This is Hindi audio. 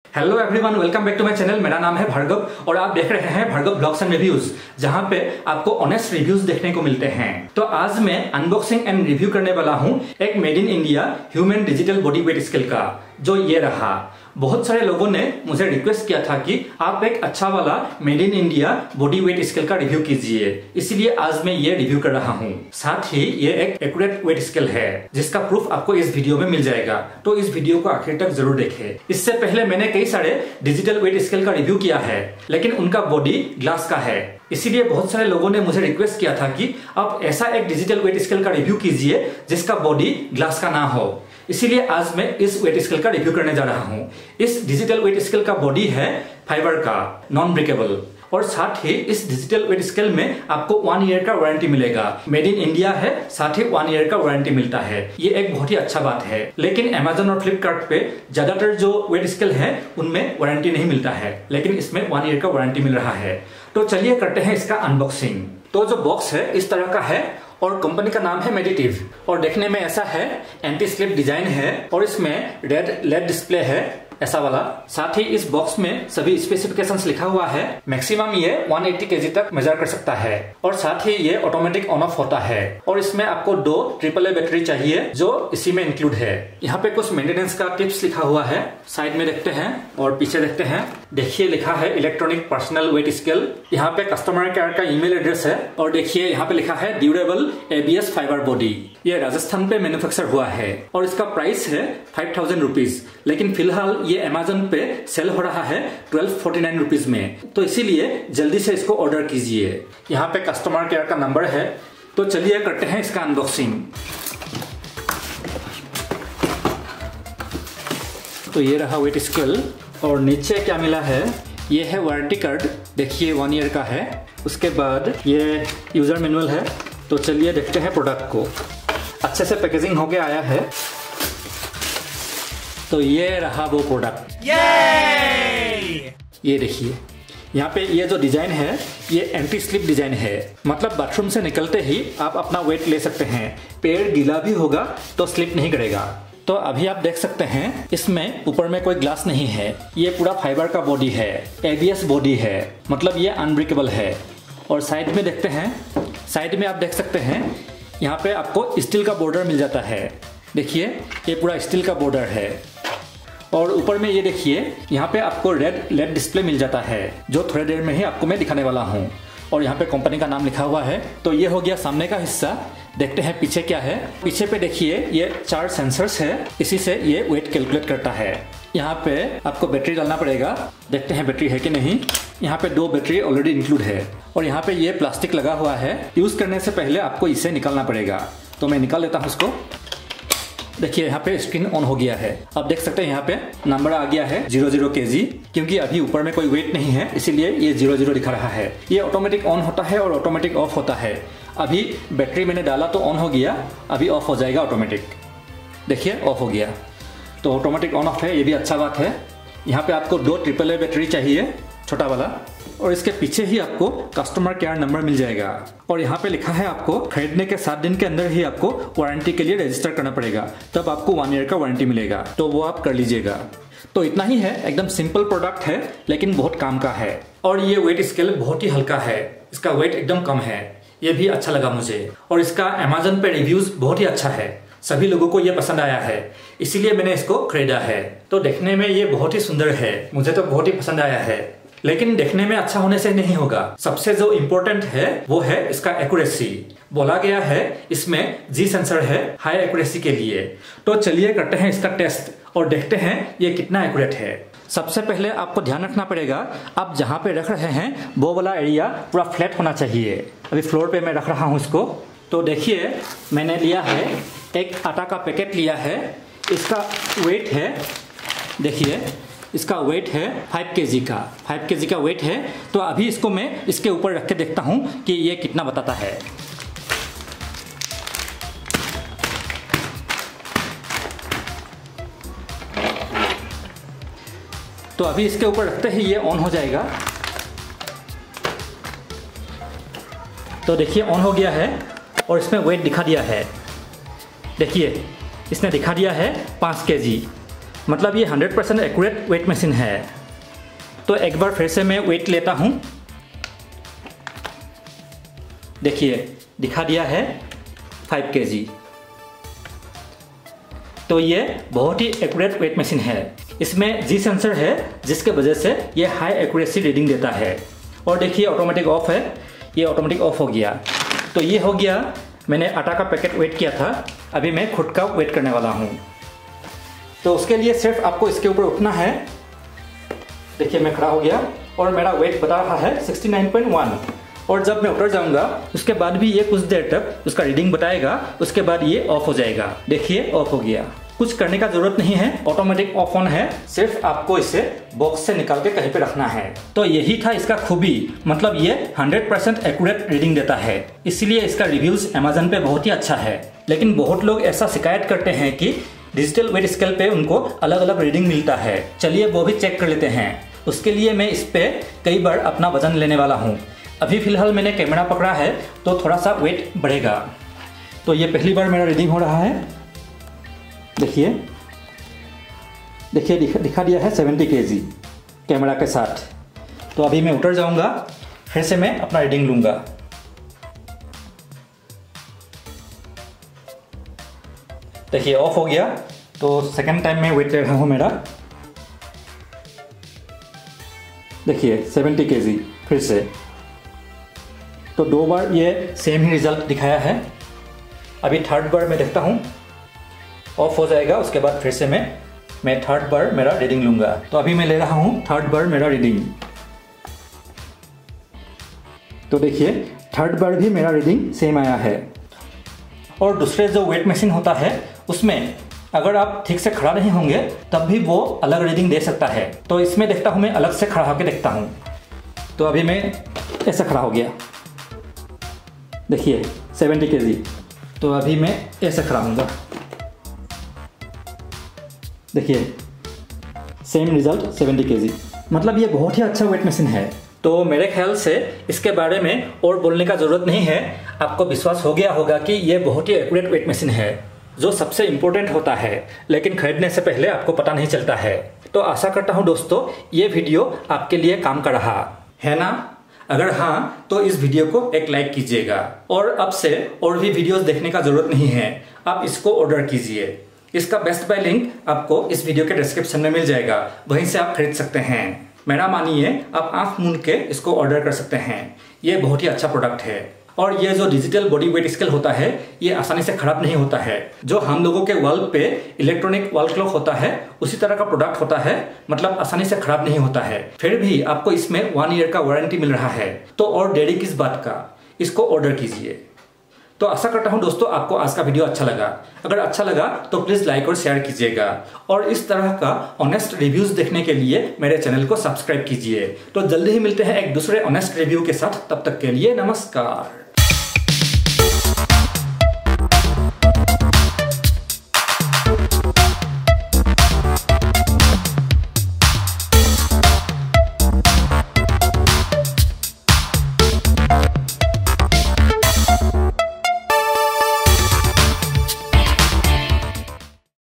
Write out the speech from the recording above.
Hello everyone, welcome back to my channel. मेरा नाम है भार्गव और आप देख रहे हैं भार्गव ब्लॉग्स एंड रिव्यूज, जहां पे आपको ऑनेस्ट रिव्यूज देखने को मिलते हैं। तो आज मैं अनबॉक्सिंग एंड रिव्यू करने वाला हूं एक made in India human digital body weight scale का, जो ये रहा। बहुत सारे लोगों ने मुझे रिक्वेस्ट किया था कि आप एक अच्छा वाला made in India body weight scale का रिव्यू कीजिए, इसलिए आज मैं ये रिव्यू कर रहा हूँ। साथ ही ये एक एक्यूरेट वेट स्केल है जिसका प्रूफ आपको इस वीडियो में मिल जाएगा, तो इस वीडियो को आखिर तक जरूर देखें। इससे पहले मैंने कई सारे डिजिटल वेट स्केल का रिव्यू किया है, लेकिन उनका बॉडी ग्लास का है, इसीलिए बहुत सारे लोगों ने मुझे रिक्वेस्ट किया था कि आप ऐसा एक डिजिटल वेट स्केल का रिव्यू कीजिए जिसका बॉडी ग्लास का ना हो। इसीलिए आज मैं इस वेट स्केल का रिव्यू करने जा रहा हूं। इस डिजिटल वेट स्केल का बॉडी है फाइबर का, नॉन ब्रेकेबल, और साथ ही इस डिजिटल वेट स्केल में आपको 1 ईयर का वारंटी मिलेगा। मेड इन इंडिया है, साथ ही 1 ईयर का वारंटी मिलता है। ये एक बहुत ही अच्छा बात है। लेकिन अमेजन और फ्लिपकार्ट पे ज्यादातर जो वेट स्केल है उनमें वारंटी नहीं मिलता है, लेकिन इसमें 1 ईयर का वारंटी मिल रहा है। तो चलिए करते हैं इसका अनबॉक्सिंग। तो जो बॉक्स है इस तरह का है और कंपनी का नाम है मेडिटिव, और देखने में ऐसा है, एंटी स्लिप डिजाइन है और इसमें रेड लेड डिस्प्ले है ऐसा वाला। साथ ही इस बॉक्स में सभी स्पेसिफिकेशंस लिखा हुआ है। मैक्सिमम ये 180 केजी तक मेजर कर सकता है, और साथ ही ये ऑटोमेटिक ऑन ऑफ होता है। और इसमें आपको 2 AAA बैटरी चाहिए जो इसी में इंक्लूड है। यहाँ पे कुछ मेंटेनेंस का टिप्स लिखा हुआ है, साइड में देखते हैं और पीछे देखते हैं। देखिए लिखा है इलेक्ट्रॉनिक पर्सनल वेट स्केल। यहाँ पे कस्टमर केयर का ईमेल एड्रेस है, और देखिए यहाँ पे लिखा है ड्यूरेबल ABS फाइबर बॉडी। ये राजस्थान पे मैन्युफैक्चर हुआ है और इसका प्राइस है 5000 रुपीज, लेकिन फिलहाल ये अमेजन पे सेल हो रहा है 1249 रुपीज में, तो इसीलिए जल्दी से इसको ऑर्डर कीजिए। यहाँ पे कस्टमर केयर का नंबर है। तो चलिए करते हैं इसका अनबॉक्सिंग। तो ये रहा वेट स्केल, और नीचे क्या मिला है, ये है वारंटी कार्ड। देखिए 1 ईयर का है। उसके बाद ये यूजर मैनुअल है। तो चलिए देखते हैं प्रोडक्ट को। अच्छे से पैकेजिंग होके आया है। तो ये रहा वो प्रोडक्ट। ये देखिए यहाँ पे ये जो डिजाइन है ये एंटी स्लिप डिजाइन है, मतलब बाथरूम से निकलते ही आप अपना वेट ले सकते हैं। पैर गीला भी होगा तो स्लिप नहीं करेगा। तो अभी आप देख सकते हैं इसमें ऊपर में कोई ग्लास नहीं है, ये पूरा फाइबर का बॉडी है, ABS बॉडी है, मतलब ये अनब्रेकेबल है। और साइड में देखते हैं, साइड में आप देख सकते हैं यहाँ पे आपको स्टील का बॉर्डर मिल जाता है। देखिए ये पूरा स्टील का बॉर्डर है। और ऊपर में ये देखिए यहाँ पे आपको रेड लेड डिस्प्ले मिल जाता है, जो थोड़ी देर में ही आपको मैं दिखाने वाला हूँ। और यहाँ पे कंपनी का नाम लिखा हुआ है। तो ये हो गया सामने का हिस्सा। देखते हैं पीछे क्या है। पीछे पे देखिए ये 4 सेंसर्स है, इसी से ये वेट कैलकुलेट करता है। यहाँ पे आपको बैटरी डालना पड़ेगा, देखते हैं बैटरी है कि नहीं। यहाँ पे 2 बैटरी ऑलरेडी इंक्लूड है। और यहाँ पे ये प्लास्टिक लगा हुआ है, यूज करने से पहले आपको इसे निकालना पड़ेगा। तो मैं निकाल लेता हूँ इसको। देखिए यहाँ पे स्क्रीन ऑन हो गया है। आप देख सकते हैं यहाँ पे नंबर आ गया है 00 kg, क्योंकि अभी ऊपर में कोई वेट नहीं है इसीलिए ये 00 दिखा रहा है। ये ऑटोमेटिक ऑन होता है और ऑटोमेटिक ऑफ होता है। अभी बैटरी मैंने डाला तो ऑन हो गया, अभी ऑफ हो जाएगा ऑटोमेटिक। देखिए ऑफ हो गया। तो ऑटोमेटिक ऑन ऑफ है, ये भी अच्छा बात है। यहाँ पे आपको 2 AAA बैटरी चाहिए, छोटा वाला, और इसके पीछे ही आपको कस्टमर केयर नंबर मिल जाएगा। और यहाँ पे लिखा है आपको खरीदने के 7 दिन के अंदर ही आपको वारंटी के लिए रजिस्टर करना पड़ेगा, तब आपको 1 ईयर का वारंटी मिलेगा, तो वो आप कर लीजिएगा। तो इतना ही है, एकदम सिंपल प्रोडक्ट है लेकिन बहुत काम का है। और ये वेट स्केल बहुत ही हल्का है, इसका वेट एकदम कम है, ये भी अच्छा लगा मुझे। और इसका अमेजन पे रिव्यूज बहुत ही अच्छा है, सभी लोगों को ये पसंद आया है, इसीलिए मैंने इसको खरीदा है। तो देखने में ये बहुत ही सुंदर है, मुझे तो बहुत ही पसंद आया है। लेकिन देखने में अच्छा होने से नहीं होगा, सबसे जो इम्पोर्टेंट है वो है इसका एक्यूरेसी। बोला गया है इसमें G सेंसर है हाई एक्यूरेसी के लिए। तो चलिए करते हैं इसका टेस्ट और देखते हैं ये कितना एक्यूरेट है। सबसे पहले आपको ध्यान रखना पड़ेगा, आप जहाँ पे रख रहे हैं वो वाला एरिया पूरा फ्लैट होना चाहिए। अभी फ्लोर पे मैं रख रहा हूँ इसको। तो देखिए मैंने लिया है एक आटा का पैकेट लिया है, इसका वेट है, देखिए इसका वेट है 5 kg का, 5 kg का वेट है। तो अभी इसको मैं इसके ऊपर रख के देखता हूँ कि ये कितना बताता है। तो अभी इसके ऊपर रखते ही ये ऑन हो जाएगा। तो देखिए ऑन हो गया है और इसमें वेट दिखा दिया है। देखिए इसने दिखा दिया है 5 kg, मतलब ये 100% एक्यूरेट वेट मशीन है। तो एक बार फिर से मैं वेट लेता हूँ। देखिए दिखा दिया है 5 kg। तो ये बहुत ही एक्यूरेट वेट मशीन है। इसमें जी सेंसर है जिसके वजह से ये हाई एक्यूरेसी रीडिंग देता है। और देखिए ऑटोमेटिक ऑफ है, ये ऑटोमेटिक ऑफ हो गया। तो ये हो गया, मैंने आटा का पैकेट वेट किया था, अभी मैं खुद का वेट करने वाला हूँ। तो उसके लिए सिर्फ आपको इसके ऊपर उठना है। देखिए मैं खड़ा हो गया और मेरा वेट बता रहा है 69.1। और जब मैं उतर जाऊंगा उसके बाद भी ये कुछ देर तक उसका रीडिंग बताएगा, उसके बाद ये ऑफ हो जाएगा। देखिए ऑफ हो गया। कुछ करने का जरूरत नहीं है, ऑटोमेटिक ऑफ ऑन है, सिर्फ आपको इसे बॉक्स से निकाल के कहीं पे रखना है। तो यही था इसका खूबी, मतलब ये 100% एक्यूरेट रीडिंग देता है, इसलिए इसका रिव्यूज अमेज़न पे बहुत ही अच्छा है। लेकिन बहुत लोग ऐसा शिकायत करते हैं कि डिजिटल वेट स्केल पे उनको अलग अलग रीडिंग मिलता है। चलिए वो भी चेक कर लेते हैं। उसके लिए मैं इस पे कई बार अपना वजन लेने वाला हूँ। अभी फिलहाल मैंने कैमरा पकड़ा है तो थोड़ा सा वेट बढ़ेगा। तो ये पहली बार मेरा रीडिंग हो रहा है। देखिए दिखा दिया है 70 kg कैमरा के साथ। तो अभी मैं उतर जाऊंगा, फिर से मैं अपना रीडिंग लूंगा। देखिए ऑफ हो गया। तो सेकंड टाइम मैं वेट ले रहा हूं मेरा। देखिए 70 kg फिर से। तो 2 बार ये सेम ही रिजल्ट दिखाया है। अभी थर्ड बार मैं देखता हूँ, ऑफ हो जाएगा, उसके बाद फिर से मैं थर्ड बार मेरा रीडिंग लूंगा। तो अभी मैं ले रहा हूँ थर्ड बार मेरा रीडिंग। तो देखिए थर्ड बार भी मेरा रीडिंग सेम आया है। और दूसरे जो वेट मशीन होता है उसमें अगर आप ठीक से खड़ा नहीं होंगे तब भी वो अलग रीडिंग दे सकता है। तो इसमें देखता हूँ मैं अलग से खड़ा होकर देखता हूँ। तो अभी मैं ऐसा खड़ा हो गया। देखिए 70 kg। तो अभी मैं ऐसे खड़ा होऊंगा। देखिए सेम रिजल्ट 70 kg। मतलब ये बहुत ही अच्छा वेट मशीन है। तो मेरे ख्याल से इसके बारे में और बोलने का जरूरत नहीं है। आपको विश्वास हो गया होगा कि ये बहुत ही एक्यूरेट वेट मशीन है, जो सबसे इम्पोर्टेंट होता है, लेकिन खरीदने से पहले आपको पता नहीं चलता है। तो आशा करता हूँ दोस्तों ये वीडियो आपके लिए काम का रहा है ना। अगर हाँ तो इस वीडियो को एक लाइक कीजिएगा। और अब से और भी वीडियोस देखने का जरूरत नहीं है, आप इसको ऑर्डर कीजिए। इसका बेस्ट बाय लिंक आपको इस वीडियो के डिस्क्रिप्शन में मिल जाएगा, वहीं से आप खरीद सकते हैं। मेरा मानिए आप आंख मूंद के इसको ऑर्डर कर सकते हैं। ये बहुत ही अच्छा प्रोडक्ट है। और ये जो डिजिटल बॉडी वेट स्केल होता है ये आसानी से खराब नहीं होता है। जो हम लोगों के वॉल पे इलेक्ट्रॉनिक वॉल क्लॉक होता है उसी तरह का प्रोडक्ट होता है, मतलब आसानी से खराब नहीं होता है। फिर भी आपको इसमें 1 ईयर का वारंटी मिल रहा है। तो और देरी किस बात का, इसको ऑर्डर कीजिए। तो आशा करता हूं दोस्तों आपको आज का वीडियो अच्छा लगा। अगर अच्छा लगा तो प्लीज लाइक और शेयर कीजिएगा। और इस तरह का ऑनेस्ट रिव्यूज देखने के लिए मेरे चैनल को सब्सक्राइब कीजिए। तो जल्दी ही मिलते हैं एक दूसरे ऑनेस्ट रिव्यू के साथ। तब तक के लिए नमस्कार।